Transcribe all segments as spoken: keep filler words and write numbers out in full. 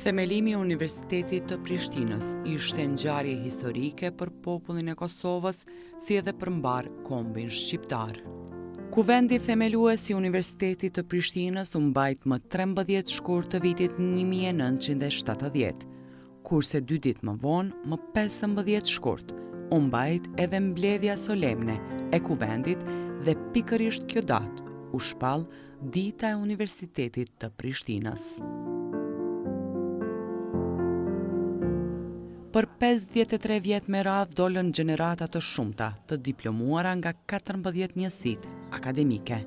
Themelimi i Universitetit të Prishtinës ishte ngjarje historike për popullin e Kosovës, si edhe për mbar kombin shqiptar. Kuvendi themelues i Universitetit të Prishtinës u mbajt më trembëdhjetë shkurt të vitit një mijë e nëntëqind e shtatëdhjetë, kurse dy ditë më vonë, më pesëmbëdhjetë shkurt, u mbajt edhe mbledhja solemne e kuvendit dhe pikërisht kjo datë u shpall Dita e Universitetit të Prishtinës. Për pesëdhjetë e tre vjet me radhë dolën gjenerata të shumta të diplomuara nga katërmbëdhjetë njësitë akademike.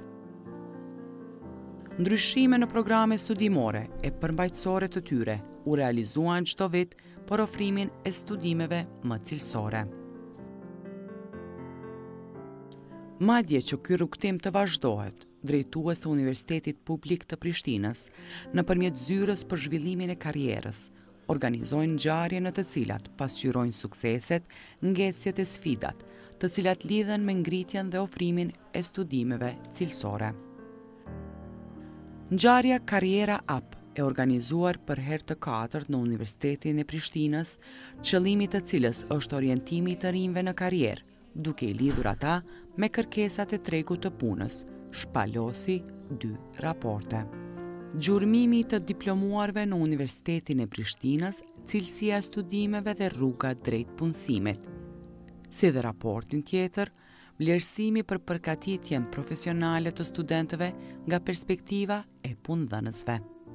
Ndryshime në programe studimore e përmbajtësore të tyre u realizuan çdo vit për ofrimin e studimeve më cilësore. Madje që ky rrugtim të vazhdohet, drejtues të Universitetit Publik të Prishtinës, nëpërmjet zyrës për zhvillimin e karrierës, organizojnë ngjarje në të cilat pasqyrojnë sukseset, ngecjet e sfidat, të cilat lidhen me ngritjen dhe ofrimin e studimeve cilësore. Ngjarja Karriera Up e organizuar për herë të katërt në Universitetin e Prishtinës, qëllimi të cilës është orientimi të rinjve në karrierë, duke i lidhur ata me kërkesat e tregut të punës, shpalosi dy raporte. Gjurmimi të diplomuarve në Universitetin e Prishtinës, cilësia e studimeve dhe rruga drejt punësimit. Si dhe raportin tjetër, vlerësimi për përgatitjen profesionale të studentëve nga perspektiva e punëdhënësve.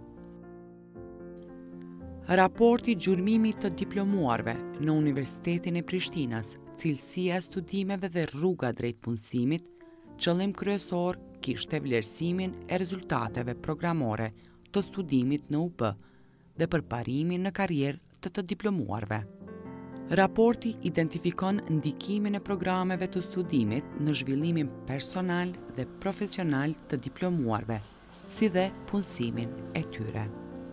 Raporti Gjurmimit të diplomuarve në Universitetin e Prishtinës, cilësia e studimeve dhe rruga drejt punësimit, qëllim kryesor kishte vlerësimin e rezultateve programore të studimit në U P dhe përparimin në karrierë të të diplomuarve. Raporti identifikon ndikimin e programeve të studimit në zhvillimin personal dhe profesional të diplomuarve, si dhe punësimin e tyre.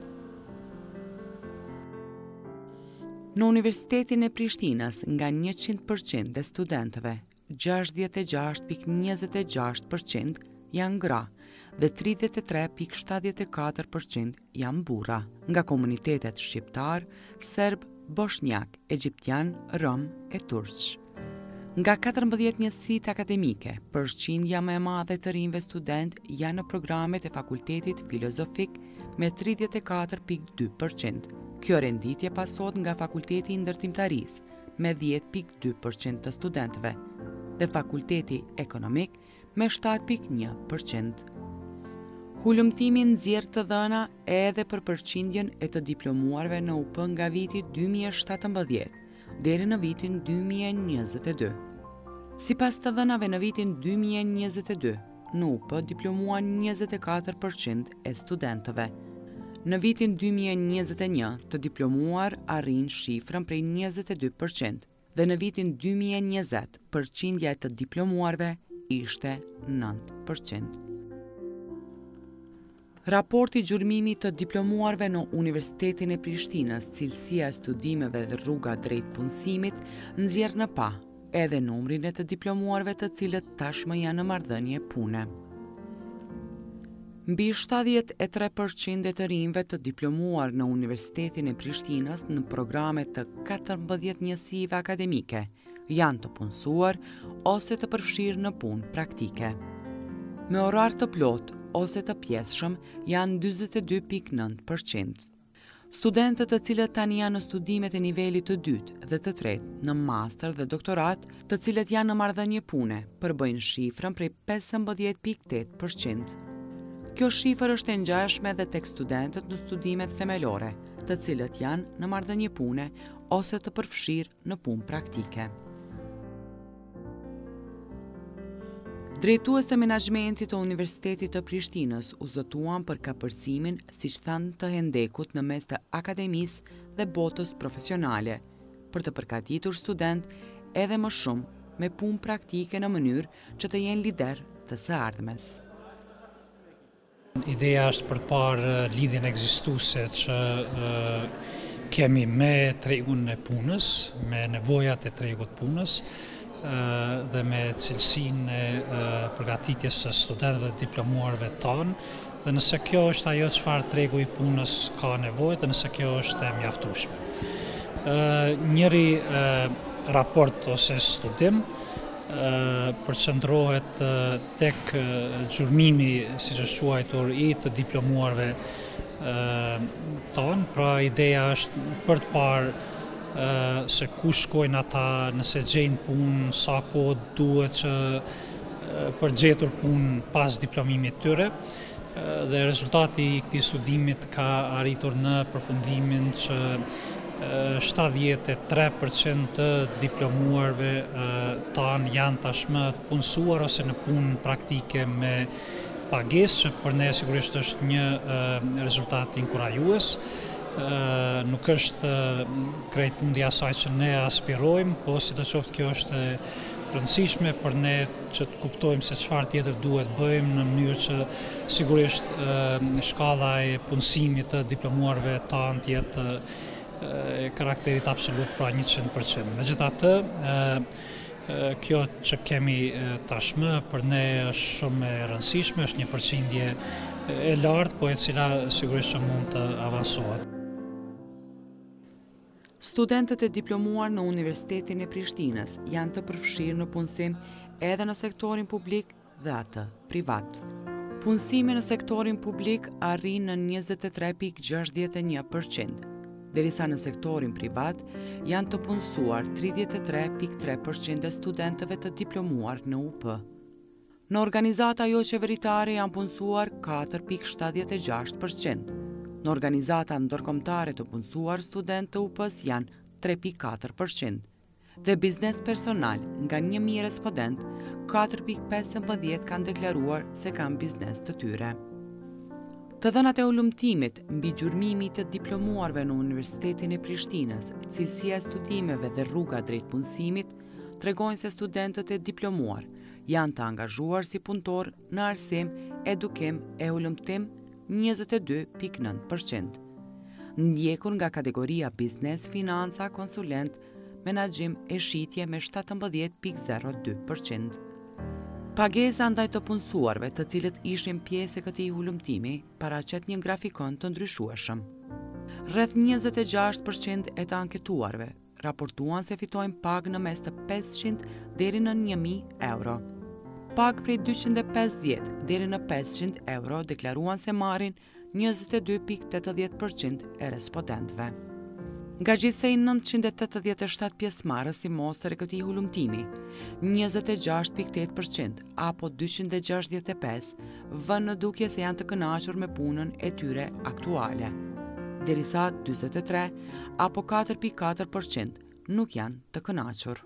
Në Universitetin e Prishtinës, nga njëqind përqind e studentëve, gjashtëdhjetë e gjashtë pikë njëzet e gjashtë përqind janë gra dhe tridhjetë e tre pikë shtatëdhjetë e katër përqind janë burra, nga komunitetet shqiptar, serb, bosnjak, egjiptian, rom e turq. Nga katërmbëdhjetë njësitë akademike, përqindja më e madhe të rinjve student janë në programet e Fakultetit Filozofik me tridhjetë e katër pikë dy përqind. Kjo renditje pasohet nga Fakulteti i Ndërtimtarisë me dhjetë pikë dy përqind të studentëve dhe Fakulteti Ekonomik me shtatë pikë një përqind. Hulumtimi nxjerr të dhëna edhe për përqindjen e të diplomuarve në U P nga viti dy mijë e shtatëmbëdhjetë deri në vitin dy mijë e njëzet e dy. Sipas të dhënave në vitin dy mijë e njëzet e dy, në U P diplomuan njëzet e katër përqind e studentëve. Në vitin dy mijë e njëzet e një, të diplomuar arrin shifrën prej njëzet e dy përqind dhe në vitin dy mijë e njëzet, përqindja e të diplomuarve ishte nëntë përqind. Raporti Gjurmimit të diplomuarve në Universitetin e Prishtinës, cilësia e studimeve dhe rruga drejt punësimit, nxjerr në pa edhe numrin e të diplomuarve të cilët tashmë janë në marrëdhënie pune. Mbi shtatëdhjetë e tre përqind e të rinjve të diplomuar në Universitetin e Prishtinës në programe të katërmbëdhjetë njësive akademike janë të punësuar ose të përfshirë në punë praktike. Me orar të plot ose të pjesshëm janë dyzet e dy pikë nëntë përqind. Studentët të cilët tani janë në studimet e nivelit të dytë dhe të tretë, në master dhe doktorat, të cilët janë në marrëdhënie pune, përbëjnë shifrën prej pesëmbëdhjetë pikë tetë përqind. Kjo shifër është e ngjashme edhe tek studentët në studimet themelore, të cilët janë në marrëdhënie pune ose të përfshirë në punë praktike. Drejtues të menaxhmentit të Universitetit të Prishtinës u zotuan për kapërcimin, siç thanë të hendekut në mes të akademisë dhe botës profesionale, për të përgatitur student edhe më shumë me punë praktike në mënyrë që të jenë lider të së ardhmes. Ideja është përpara lidhjen ekzistuese që uh, kemi me tregun e punës, me nevojat e tregut punës uh, dhe me cilësinë e uh, përgatitjes së studentëve dhe diplomuarve tonë dhe nëse kjo është ajo çfarë tregu i punës ka nevojë dhe nëse kjo është e mjaftueshme. Njëri raport ose studim përqendrohet tek gjurmimi, siç është quajtur, i të diplomuarve tonë, pra ideja është për të parë se ku shkojnë ata, nëse gjejnë punë, sa kohë duhet që për gjetur punë pas diplomimit tyre, dhe rezultati i këtij studimit ka arritur në përfundimin që shtatëdhjetë e tre përqind të diplomuarve tanë janë tashmë të punësuar ose në punë praktike me pagesë, që për ne sigurisht është një rezultat inkurajues. Nuk është krejt fundi asaj që ne aspirojmë, po sidoqoftë kjo është e rëndësishme për ne që të kuptojmë se çfarë tjetër duhet bëjmë në mënyrë që sigurisht shkalla e punësimit të diplomuarve tanë të jetë e karakterit absolut, pra njëqind përqind. Megjithatë, kjo që kemi tashmë për ne është shumë e rëndësishme, është një përqindje e lartë, po e cila sigurisht që mund të avansohet. Studentët e diplomuar në Universitetin e Prishtinës janë të përfshirë në punësim edhe në sektorin publik dhe atë privat. Punësimi në sektorin publik arrin në njëzet e tre pikë gjashtëdhjetë e një përqind, derisa në sektorin privat janë të punësuar tridhjetë e tre pikë tre përqind e studentëve të diplomuar në U P. Në organizata jo qeveritare janë punësuar katër pikë shtatëdhjetë e gjashtë përqind. Në organizata ndërkombëtare të punësuar student të U P-s janë tre pikë katër përqind. Dhe biznes personal nga një mijë respondent, katër pikë pesëmbëdhjetë kanë deklaruar se kanë biznes të tyre. Të dhënat e ulëmtimit mbi gjurmimi të diplomuarve në Universitetin e Prishtinës, cilësia e studimeve dhe rruga drejt punësimit, tregojnë se studentët e diplomuar janë të angazhuar si punëtor në arsim, edukim e ulëmtim njëzet e dy pikë nëntë përqind. Ndjekur nga kategoria biznes, financa, konsulent, menaxhim e shitje me shtatëmbëdhjetë pikë zero dy përqind. Pagesa ndaj të punësuarve të cilët ishin pjesë e këtij ulëmtimi paraqet një grafikon të ndryshueshëm. Rreth njëzet e gjashtë përqind e të anketuarve raportuan se fitojnë pagë në mes të pesëqind deri në një mijë euro. Pagë prej dyqind e pesëdhjetë deri në pesëqind euro deklaruan se marrin njëzet e dy pikë tetëdhjetë përqind e respondentëve. Nga gjithsej nëntëqind e tetëdhjetë e shtatë pjesëmarrës si mostre këtij ulëmtimi, njëzet e gjashtë pikë tetë përqind apo dyqind e gjashtëdhjetë e pesë vënë në dukje se janë të kënaqur me punën e tyre aktuale, derisa dyzet e tre apo katër pikë katër përqind nuk janë të kënaqur.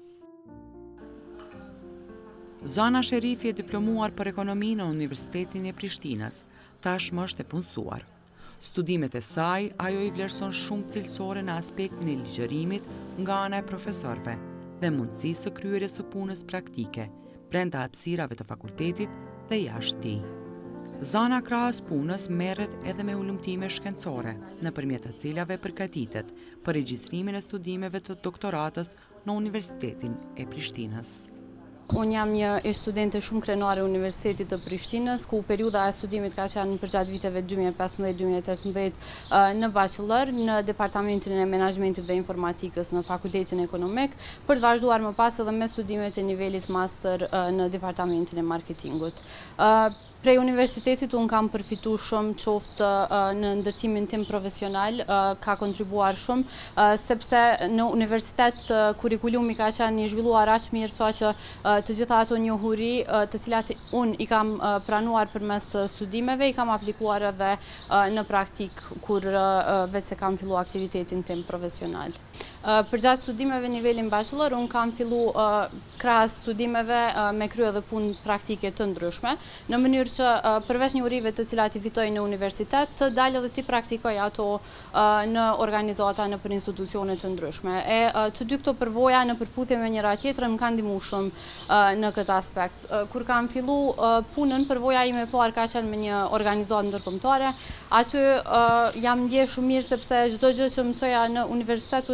Zana Sherifi e diplomuar për ekonomi në Universitetin e Prishtinës, tashmë është e punësuar. Studimet e saj ajo i vlerëson shumë cilësore në aspektin e ligjërimit nga ana e profesorëve dhe mundësisë së kryerjes së punës praktike brenda hapësirave të fakultetit dhe jashtë tij. Zana krahas punës merret edhe me ulëmtime shkencore, nëpërmjet të cilave përgatitet për regjistrimin e studimeve të doktoratës në Universitetin e Prishtinës. Unë jam një studente shumë krenare e Universitetit të Prishtinës, ku periudha e studimit ka qenë përgjatë viteve dy mijë e pesëmbëdhjetë dy mijë e tetëmbëdhjetë në bachelor, në Departamentin e Menaxhmentit dhe Informatikës në Fakultetin Ekonomik, për të vazhduar më pas edhe me studimet e nivelit master në Departamentin e Marketingut. Prej universitetit unë kam përfitu shumë qoftë në ndërtimin tim profesional, ka kontribuar shumë, sepse në universitet kurikulumi ka qenë një zhvilluar aq mirë sa që të gjitha ato njohuri të cilat unë i kam pranuar përmes studimeve, i kam aplikuar edhe në praktik kur vetë se kam fillu aktivitetin tim profesional. Përgjatë studimeve nivelin bachelor, unë kam fillu krahas studimeve me krye dhe punë praktike të ndryshme, në mënyrë që përveç njohurive të cilat i fitoj në universitet, të dalë dhe ti praktikoj ato në organizata, në për institucione të ndryshme. E të dy këto përvoja në përputhje me njëra tjetrën më kanë ndihmuar shumë në këtë aspekt. Kur kam fillu punën, përvoja ime e parë ka qenë me një organizatë ndërkombëtare. Aty jam ndjeh shumë mirë sepse çdo gjë që mësoja në universitet unë arrija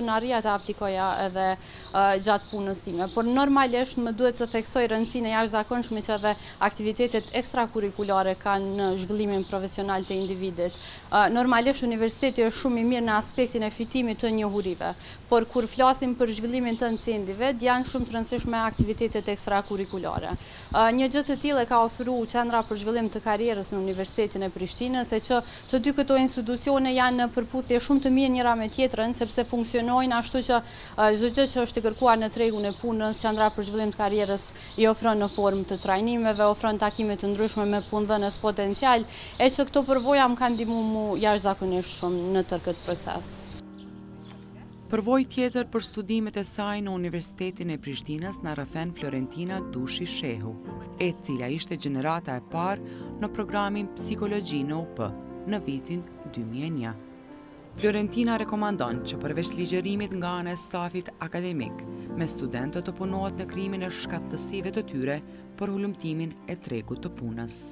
të aplikoja edhe gjatë punës time. Por normalisht më duhet të theksoj rëndësinë e jashtëzakonshme që edhe aktivitetet ekstrakurrikulare kanë në zhvillimin profesional të individit. Normalisht universiteti është shumë i mirë në aspektin e fitimit të njohurive, por kur flasim për zhvillimin tënd si individ, janë shumë të rëndësishme aktivitetet ekstrakurrikulare. Një gjë të tillë e ka ofruar Qendra për Zhvillim të Karrierës në Universitetin e Prishtinës, e që të dy këto institucione janë në përputhje shumë të mirë njëra me tjetrën, sepse funksionojnë ashtu që çdo gjë që është e kërkuar në tregun e punës, Qendra për Zhvillim të Karrierës i ofron në formë të trajnimeve, ofron takime të ndryshme me punëdhënës potencial, e që këto përvoja më kanë ndihmuar mu jashtëzakonisht shumë në tërë këtë proces. Përvojë tjetër për studimet e saj në Universitetin e Prishtinës na rrëfen Florentina Dushi Shehu, e cila ishte gjenerata e parë në programin Psikologji në U P në vitin dy mijë e një. Florentina rekomandon që përveç ligjërimit nga ana e stafit akademik, me studentët të punohet në krijimin e shkatësive të tyre për hulumtimin e tregut të punës.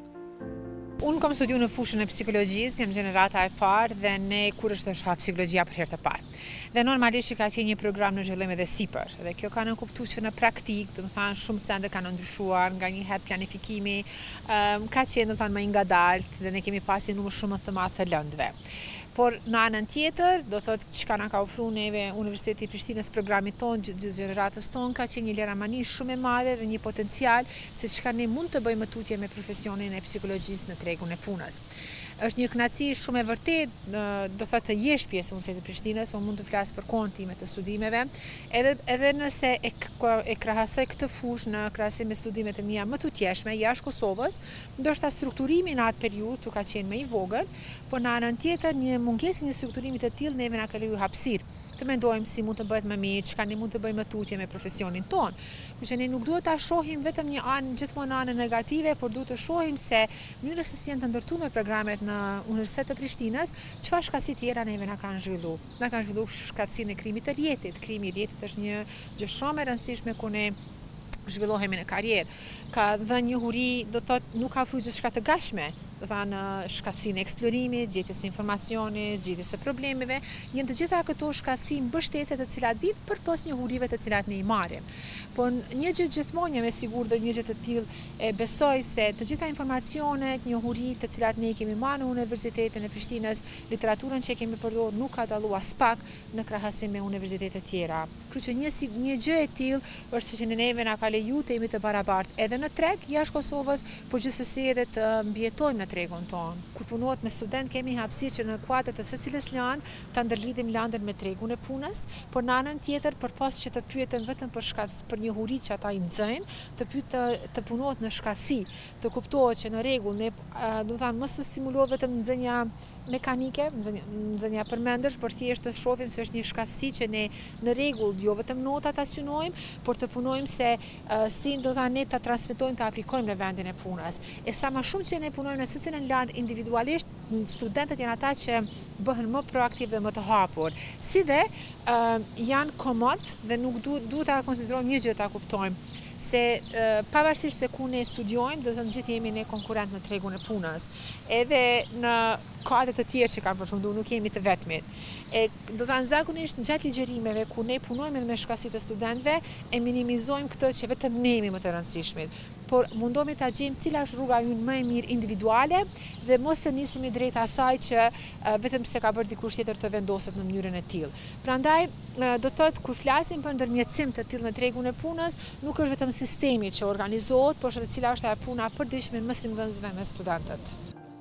Unë kam studiu në fushën e psikologjisë, jam gjenerata e parë dhe ne kur është shka psikologjia për herë të parë. Dhe normalisht ka qenë një program në zhvillim edhe sipër. Dhe kjo ka nënkuptuar që në praktik, do të thënë shumë sende kanë ndryshuar, nganjëherë planifikimi um, ka qenë do të thënë më i ngadalt dhe ne kemi pasur numër shumë të madh të lëndëve. Por në anën tjetër, do thotë çka na ka ofruar neve Universiteti i Prishtinës, programi tonë, gjithë gjeneratës tonë, ka qenë një liramani shumë e madhe dhe një potencial se çka ne mund të bëjmë tutje me profesionin e psikologjisë në tregun e punës. Është një kënaqësi shumë e vërtetë, do thotë të jesh pjesë e Universitetit të Prishtinës, unë mund të flas për kohën time të studimeve, edhe edhe nëse e, e krahasoj këtë fushë në krahasim me studimet e mia më të tjeshme jashtë Kosovës, ndoshta strukturimi në atë periudhë ka qenë më i vogël, por në anën tjetër një mungesë një strukturimi të tillë neve na ka lejuar hapësirë të mendojmë si mund të bëhet më mirë, çka ne mund të bëjmë tutje me profesionin ton. Kështu që ne nuk duhet ta shohim vetëm një anë, gjithmonë anën negative, por duhet të shohim se mënyra se si janë të ndërtuar programet në Universitetin e Prishtinës, çfarë shkatësi tjera neve na kanë zhvilluar. Na kanë zhvilluar shkatësinë e krimit të rjetit. Krimi i rjetit është një gjë shumë e rëndësishme ku ne zhvillohemi në karrierë. Ka dhënë njohuri, do të thotë nuk ka ofruar gjithçka të gatshme, do të thënë shkatësinë e eksplorimit, gjetjes së informacionit, zgjidhjes së problemeve, janë të gjitha këto shkatësi mbështetje të cilat vijnë përpos njohurive të cilat ne i marrim. Por një gjë gjithmonë jam e sigurt dhe një gjë të tillë e besoj se të gjitha informacionet, njohuritë të cilat ne i kemi marrë në Universitetin e Prishtinës, literaturën që kemi përdorur nuk ka dalluar as pak në krahasim me universitete tjera. Kështu që një një gjë e tillë është që neve na ka lejuar të jemi të barabartë edhe në treg jashtë Kosovës, por gjithsesi edhe të mbijetojmë në tregun tonë. Kur punohet me student kemi hapësirë që në kuadër të secilës landë ta ndërlidhim landën me tregun e punës, por në anën tjetër përpas që të pyeten vetëm për shkatës, për njohuritë që ata i nxjnë, të pyet të, të punohet në shkatësi, të kuptohet që në rregull ne do të thënë mos të stimulohet vetëm nxënja mekanike, nxënja përmendësh, por thjesht të shohim se është një shkatësi që ne në rregull jo vetëm notat ta synojmë, por të punojmë se uh, si do të thënë ne ta transmetojmë, ta aplikojmë në vendin e punës. E sa më shumë që ne punojmë në secilën land individualisht, studentët janë ata që bëhen më proaktiv dhe më të hapur. Si dhe uh, janë komod dhe nuk duhet du ta konsiderojmë një gjë ta kuptojmë se uh, pavarësisht se ku ne studiojmë, do të thënë gjithë jemi ne konkurrent në tregun e punës. Edhe në kuadre të tjerë që kanë përfunduar, nuk jemi të vetmit. E do të thënë zakonisht gjatë ligjërimeve ku ne punojmë edhe me shkatësitë e studentëve, e minimizojmë këtë që vetëm ne jemi më të rëndësishmit. Por mundohemi ta gjejmë cila është rruga jonë më e mirë individuale dhe mos të nisemi drejt asaj që uh, vetëm se ka bërë dikush tjetër të vendoset në mënyrën e tillë. Prandaj uh, do të thotë kur flasim për ndërmjetësim të tillë në tregun e punës, nuk është vetëm sistemi që organizohet, por edhe cila është ajo puna e përditshme me simvendësve me studentët.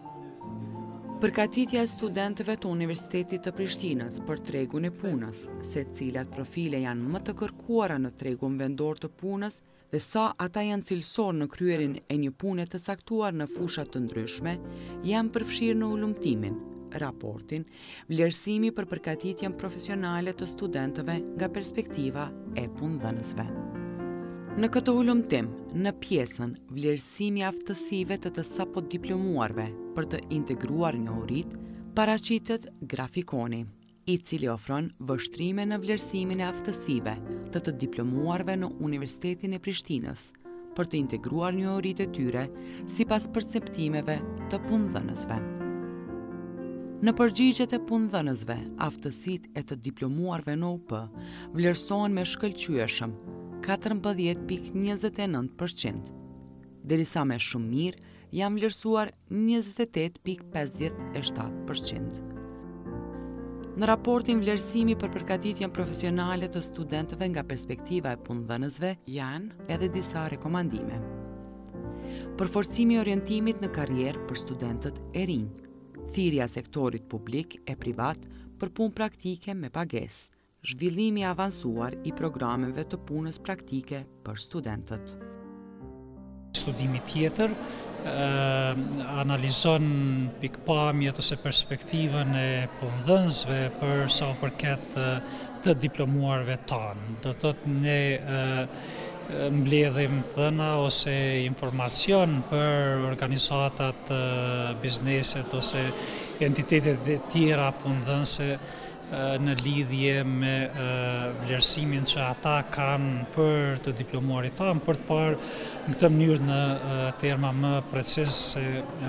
Përgatitja e studentëve të Universitetit të Prishtinës për tregun e punës, se cilat profile janë më të kërkuara në tregun vendor të punës dhe sa ata janë cilësor në kryerin e një pune të caktuar në fusha të ndryshme, janë përfshirë në ulëmtimin, raportin, vlerësimi për përgatitjen profesionale të studentëve nga perspektiva e punëdhënësve. Në këtë ulëmtim, në pjesën vlerësimi aftësive të të sapo diplomuarve për të integruar njohuritë, paraqitet grafikoni, i cili ofron vështrime në vlerësimin e aftësive të të diplomuarve në Universitetin e Prishtinës për të integruar njohuritë e tyre sipas perceptimeve të punëdhënësve. Në përgjigjet e punëdhënësve, aftësitë e të diplomuarve në U P vlerësohen me shkëlqyeshëm katërmbëdhjetë pikë njëzet e nëntë përqind, derisa me shumë mirë janë vlerësuar njëzet e tetë pikë pesëdhjetë e shtatë përqind. Në raportin vlerësimi për përgatitjen profesionale të studentëve nga perspektiva e punëdhënësve janë edhe disa rekomandime. Përforcimi i orientimit në karrierë për studentët e rinj, thirrja e sektorit publik e privat për punë praktike me pagesë, zhvillimi i avancuar i programeve të punës praktike për studentët. Studimi tjetër eh, analizon pikpamjet ose perspektivën e punëdhënësve për sa u përket eh, të diplomuarve tanë. Do të thotë ne eh, mbledhim dhëna ose informacion për organizatat, eh, bizneset ose entitetet e tjera punëdhënëse në lidhje me vlerësimin që ata kanë për të diplomuarit tanë, për të parë në këtë mënyrë në terma më precis se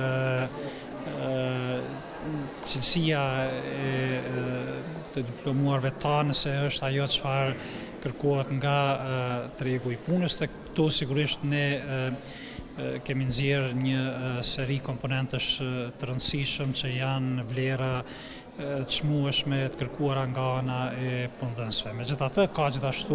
cilësia e të diplomuarve tanë se është ajo çfarë kërkohet nga tregu i punës. Të këtu sigurisht ne kemi nxjerrë një seri komponentësh të rëndësishëm që janë vlera të çmueshme të kërkuara nga ana e punëdhënësve. Megjithatë, ka gjithashtu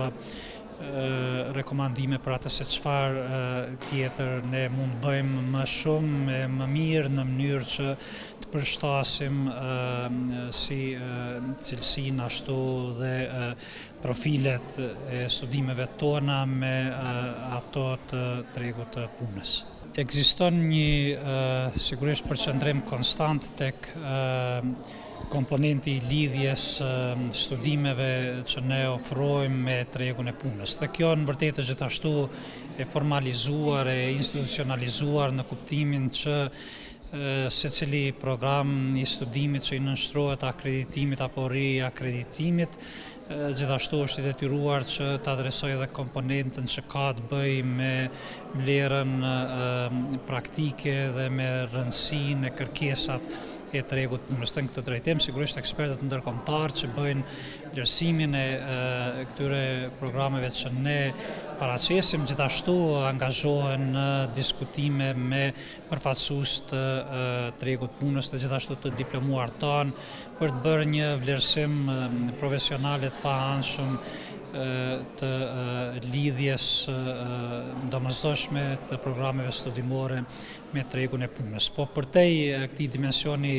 rekomandime për atë se çfarë tjetër ne mund bëjmë më shumë e më mirë në mënyrë që të përshtasim si cilësinë ashtu dhe profilet e studimeve tona me ato të tregut të punës. Ekziston një uh, sigurisht përqendrim konstant tek uh, komponenti i lidhjes uh, studimeve që ne ofrojmë me tregun e punës. Dhe kjo në vërtetë gjithashtu e formalizuar, e institucionalizuar në kuptimin që uh, secili program i studimit që i nënshtrohet akreditimit apo riakreditimit gjithashtu është i detyruar që të adresojë edhe komponentën që ka të bëjë me vlerën praktike dhe me rëndësinë e kërkesat e tregut punës. Në këtë drejtim, sigurisht ekspertët ndërkombëtar që bëjnë vlerësimin e këtyre programeve që ne paraqesim, gjithashtu angazhohen në diskutime me përfaqësues të tregut punës dhe gjithashtu të diplomuar tanë për të bërë një vlerësim profesionale të paanshëm të lidhjes domosdoshme të programeve studimore me tregun e punës. Po përtej këtij dimensioni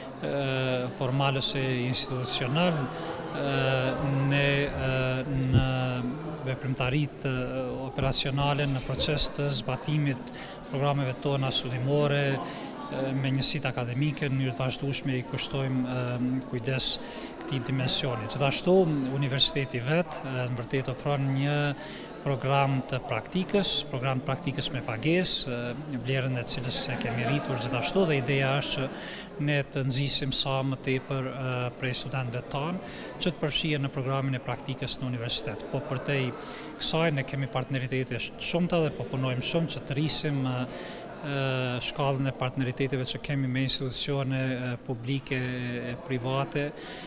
formal ose institucional, ne në veprimtaritë operacionale në proces të zbatimit programeve tona studimore me njësitë akademike në mënyrë të vazhdueshme i kushtojmë kujdes këtij dimensioni. Gjithashtu universiteti vet në vërtetë ofron një program të praktikës, program të praktikës me pagesë, vlerën e cilës e kemi rritur gjithashtu dhe ideja është që ne të nxisim sa më tepër prej studentëve tanë që të përfshihen në programin e praktikës në universitet. Po përtej kësaj ne kemi partneritete shumëta dhe po punojmë shumë që të rrisim shkallën e partneriteteve që kemi me institucione publike e private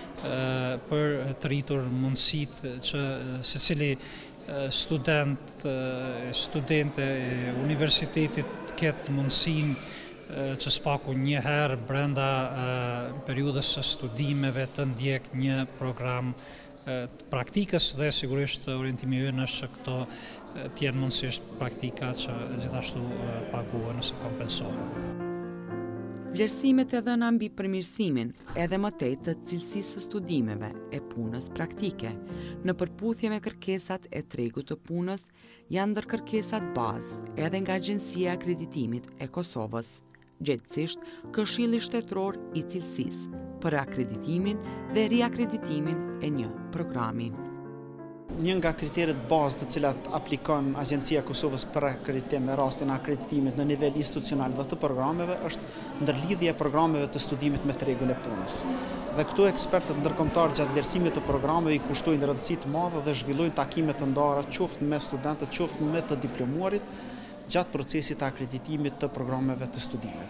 për të rritur mundësitë që secili student, studente e universitetit ketë mundësinë që spaku një herë brenda periudhës së studimeve të ndjek një program praktikës dhe sigurisht orientimi ynë është që këto të jenë mundësisht praktika që gjithashtu paguhen ose kompensohen. Vlerësimet e dhëna mbi përmirësimin edhe më tej të cilësisë së studimeve e punës praktike në përputhje me kërkesat e tregut të punës janë ndër kërkesat bazë edhe nga Agjencia e Akreditimit e Kosovës, gjithsesi Këshilli Shtetëror i Cilësisë për akreditimin dhe riakreditimin e një programi. Një nga kriteret bazë të cilat aplikon Agjencia e Kosovës për akreditim në rastin e akreditimit në nivel institucional dhe të programeve është ndërlidhja e programeve të studimit me tregun e punës. Dhe këtu ekspertët ndërkombëtar gjatë vlerësimit të programeve i kushtojnë rëndësi të madhe dhe zhvillojnë takime të ndara qoftë me studentët, qoftë me të diplomuarit gjatë procesit të akreditimit të programeve të studimit.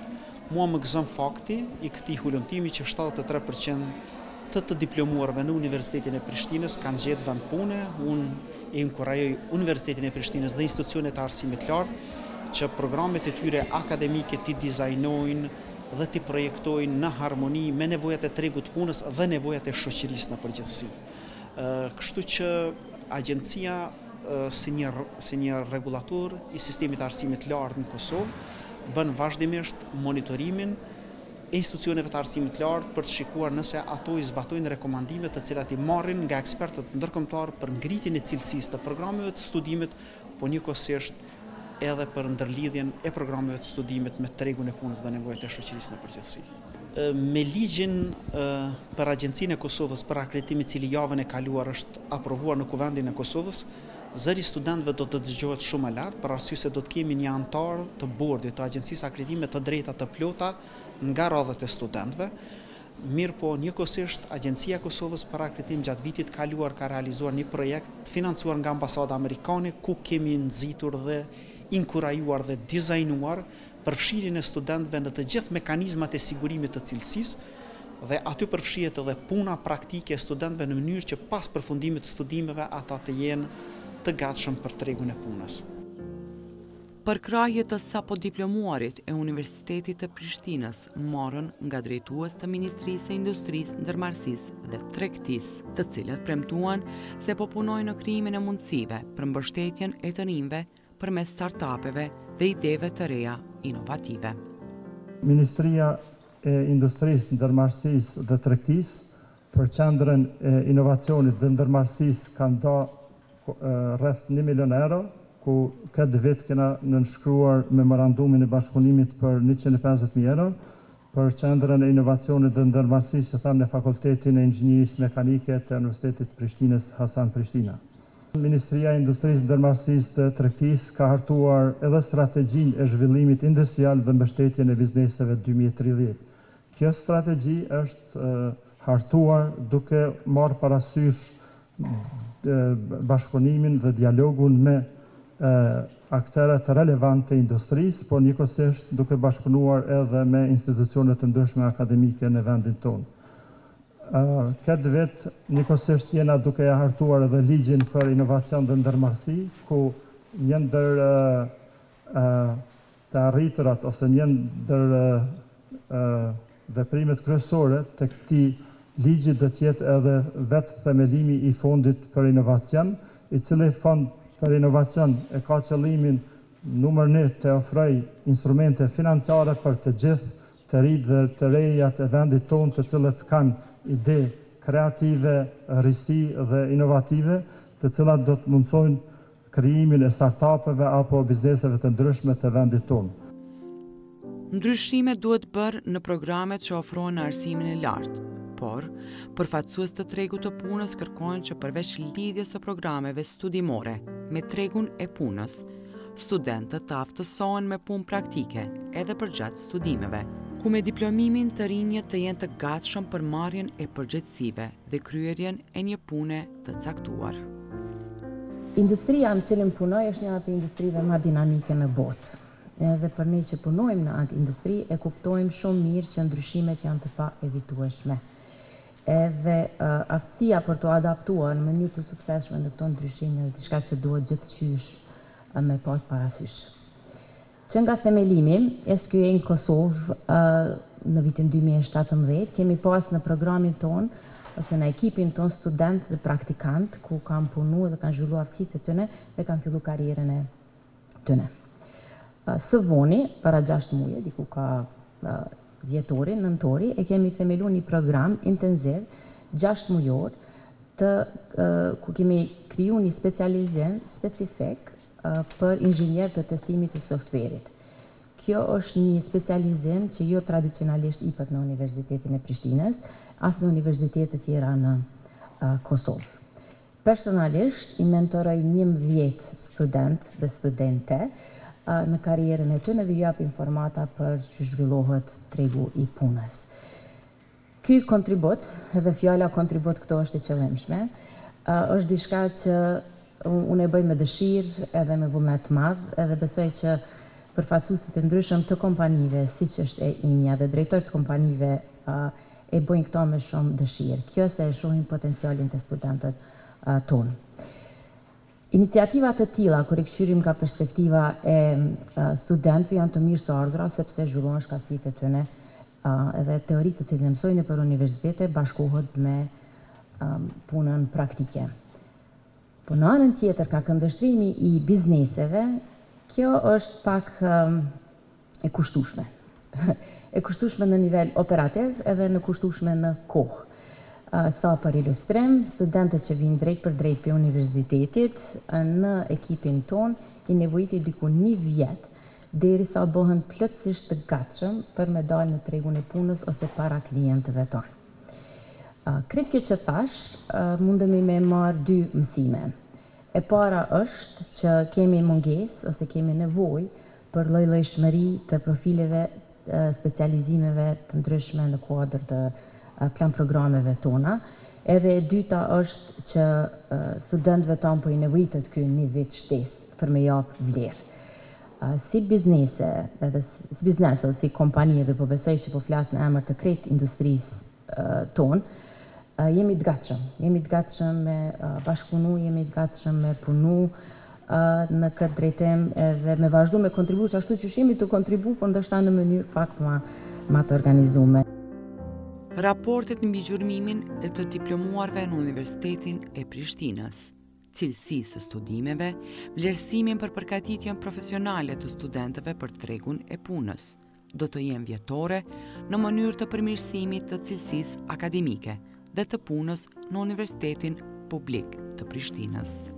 mua më gëzon fakti i këtij hulumtimi që shtatëdhjetë e tre përqind të të diplomuarve në Universitetin e Prishtinës kanë gjetë vend pune. Unë e inkurajoj Universitetin e Prishtinës dhe institucionet e arsimit lartë që programet e tyre akademike t'i dizajnojnë dhe t'i projektojnë në harmoni me nevojat e tregut punës dhe nevojat e shoqërisë në përgjithësi. Kështu që agjencia si një, si një regulator i sistemit arsimit lartë në Kosovë bën vazhdimisht monitorimin e institucioneve të arsimit lartë për të shikuar nëse ato i zbatojnë rekomandimet të cilat i marrin nga ekspertët ndërkombëtar për ngritjen e cilësisë të programeve të studimit, po njëkohësisht edhe për ndërlidhjen e programeve të studimit me tregun e punës dhe nevojat e shoqërisë në përgjithësi. Me ligjin për Agjencinë e Kosovës për akreditim, i cili javën e kaluar është aprovuar në Kuvendin e Kosovës, zëri studentëve do të dëgjohet shumë e lartë, për arsye se do të kemi një antar të bordit të Agjencisë Akreditime të drejta të plota nga radhët e studentëve. Mirë po, njëkohësisht Agjencia e Kosovës për akreditim gjatë vitit kaluar ka realizuar një projekt financuar nga Ambasada Amerikane, ku kemi nxitur dhe inkurajuar dhe dizajnuar përfshirjen e studentëve në të gjithë mekanizmat e sigurimit të cilësisë, dhe aty përfshihet edhe puna praktike e studentëve në mënyrë që pas përfundimit të studimeve ata të jenë të gatshëm për tregun e punës. Për krahje të sapo diplomuarit e Universitetit të Prishtinës morën nga drejtues të Ministrisë së Industrisë, Ndërmarrësisë dhe Tregtisë, të cilët premtuan se po punojnë në krijimin e mundësive për mbështetjen e të rinjve përmes startupeve dhe ideve të reja inovative. Ministria e Industrisë, Ndërmarrësisë dhe Tregtisë për qendrën e inovacionit dhe ndërmarrësisë kanë dhënë rreth një milion euro, ku këtë vit kena nënshkruar memorandumin e bashkëpunimit për njëqind e pesëdhjetë mijë euro, për qendrën e inovacionit dhe ndërmarrësisë, që thamë në Fakultetin e Inxhinierisë Mekanike të Universitetit Prishtinës Hasan Prishtina. Ministria e Industrisë, Ndërmarrësisë dhe Tregtisë ka hartuar edhe strategjinë e zhvillimit industrial dhe mbështetjen e bizneseve dy mijë e tridhjetë. Kjo strategji është hartuar duke marrë parasysh bashkëpunimin dhe dialogun me aktorët relevant të industrisë, por njëkohësisht duke bashkëpunuar edhe me institucionet të ndryshme akademike në vendin tonë. Këtë vit njëkohësisht jena duke e hartuar edhe ligjin për inovacion dhe ndërmarrësi, ku një ndër të arriturat ose një ndër veprimet kryesore të këtij ligji do të jetë edhe vetë themelimi i fondit për inovacion, i cili fond për inovacion e ka qëllimin numër një të ofroj instrumente financiare për të gjithë të rinjtë dhe të rejat e vendit tonë, të cilët kanë ide kreative, risi dhe inovative, të cilat do të mundsojnë krijimin e startupeve apo bizneseve të ndryshme të vendit tonë. Ndryshime duhet bërë në programet që ofrojnë arsimin e lartë, por përfaqësues të tregut të punës kërkojnë që përveç lidhjes së programeve studimore me tregun e punës, studentët të aftësohen me punë praktike edhe përgjatë studimeve, ku me diplomimin të rinjët të jenë të gatshëm për marrjen e përgjegjësive dhe kryerjen e një pune të caktuar. Industria në cilën punoj është një nga industrive më dinamike në botë. Edhe për ne që punojmë në atë industri e kuptojmë shumë mirë që ndryshimet janë të pa evitueshme. Edhe uh, aftësia për të adaptuar në mënyrë të suksesshme në këto ndryshime është diçka që duhet gjithçysh uh, me pas parasysh. Që nga themelimi e S Q E në Kosovë uh, në vitin dy mijë e shtatëmbëdhjetë kemi pas në programin ton ose në ekipin ton student dhe praktikant ku kanë punu dhe kanë zhvilluar aftësitë e tyre dhe kanë filluar karrierën e tyre. Uh, së voni, para gjashtë muaj, diku ka uh, dhjetori, nëntori, e kemi themelu një program intenziv, gjashtë mujor, të, uh, ku kemi kriju një specializim specifik uh, për inxhinier të testimit të softverit. Kjo është një specializim që jo tradicionalisht i pët në Universitetin e Prishtinës, as në universitetet tjera në uh, Kosovë. Personalisht, i mentoroj njëmbëdhjetë student dhe studente në karrierën e tyre dhe ju jap informata për që zhvillohet tregu i punës. Ky kontribut, edhe fjala kontribut këto është e qëllimshme, është diçka që unë e bëj me dëshirë edhe me vullnet madh, edhe besoj që përfaqësuesit e ndryshëm të kompanive, siç është e imja dhe drejtorët e kompanive uh, e bëjnë këto me shumë dëshirë. Kjo se e shohin potencialin të studentët uh, tonë. Iniciativat të tilla, kur i këshyrim nga perspektiva e uh, studentëve, janë të mirë së ardhura, sepse zhvillohen shkallësitë e tyre, uh, edhe teoritë të cilën mësojnë për universitete bashkohet me um, punën praktike. Po në anën tjetër, ka këndvështrimi i bizneseve, kjo është pak um, e kushtueshme. e kushtueshme në nivel operativ edhe në kushtueshme në kohë. Uh, sa për ilustrim, studentët që vinë drejt për drejt për universitetit në ekipin ton i nevojiti diku një vjet deri sa bëhen plotësisht të gatshëm për me dalë në tregun e punës ose para klientëve tonë. Uh, Kretë kjo që thash, uh, mundemi me marrë dy mësime. E para është që kemi munges ose kemi nevoj për lloj-llojshmëri të profileve, uh, specializimeve të ndryshme në kuadër të uh, plan programeve tona. Edhe e dyta është që uh, studentëve tonë po i nevojitet ky një vit shtesë për me jap vlerë. Uh, si biznese, edhe si biznes edhe si kompani, dhe po besoj që po flas në emër të krejt industrisë uh, tonë, Uh, jemi të gatshëm, jemi të gatshëm me uh, bashkëpunu, jemi të gatshëm me punu uh, në këtë drejtim edhe me vazhdu me kontribu, që ashtu që jemi të kontribu, por ndoshta në mënyrë pak ma, ma të organizume. Raportet mbi gjurmimin e të diplomuarve në Universitetin e Prishtinës, cilësisë së studimeve, vlerësimin për përgatitjen profesionale të studentëve për tregun e punës, do të jenë vjetore në mënyrë të përmirësimit të cilësisë akademike dhe të punës në Universitetin Publik të Prishtinës.